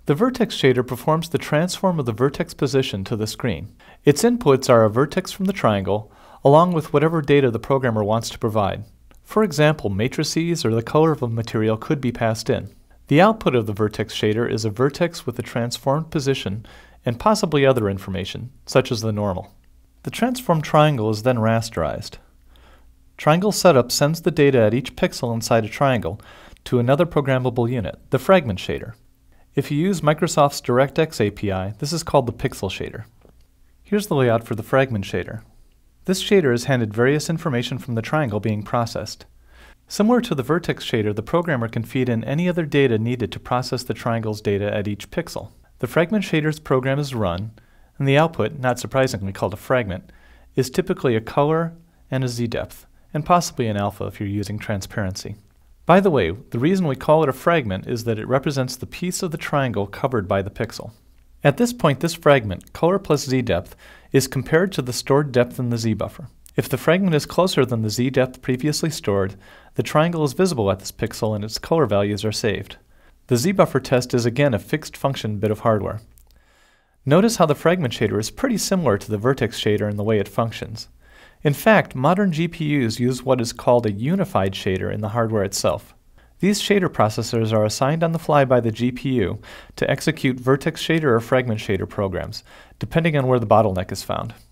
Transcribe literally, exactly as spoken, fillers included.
The Vertex Shader performs the transform of the vertex position to the screen. Its inputs are a vertex from the triangle, along with whatever data the programmer wants to provide. For example, matrices or the color of a material could be passed in. The output of the Vertex Shader is a vertex with a transformed position and possibly other information, such as the normal. The transformed triangle is then rasterized. Triangle Setup sends the data at each pixel inside a triangle to another programmable unit, the Fragment Shader. If you use Microsoft's DirectX A P I, this is called the Pixel Shader. Here's the layout for the Fragment Shader. This shader is handed various information from the triangle being processed. Similar to the Vertex Shader, the programmer can feed in any other data needed to process the triangle's data at each pixel. The Fragment Shader's program is run, and the output, not surprisingly called a fragment, is typically a color and a z-depth, and possibly an alpha if you're using transparency. By the way, the reason we call it a fragment is that it represents the piece of the triangle covered by the pixel. At this point, this fragment, color plus z-depth, is compared to the stored depth in the z-buffer. If the fragment is closer than the z-depth previously stored, the triangle is visible at this pixel and its color values are saved. The z-buffer test is again a fixed function bit of hardware. Notice how the Fragment Shader is pretty similar to the Vertex Shader in the way it functions. In fact, modern G P Us use what is called a unified shader in the hardware itself. These shader processors are assigned on the fly by the G P U to execute Vertex Shader or Fragment Shader programs, depending on where the bottleneck is found.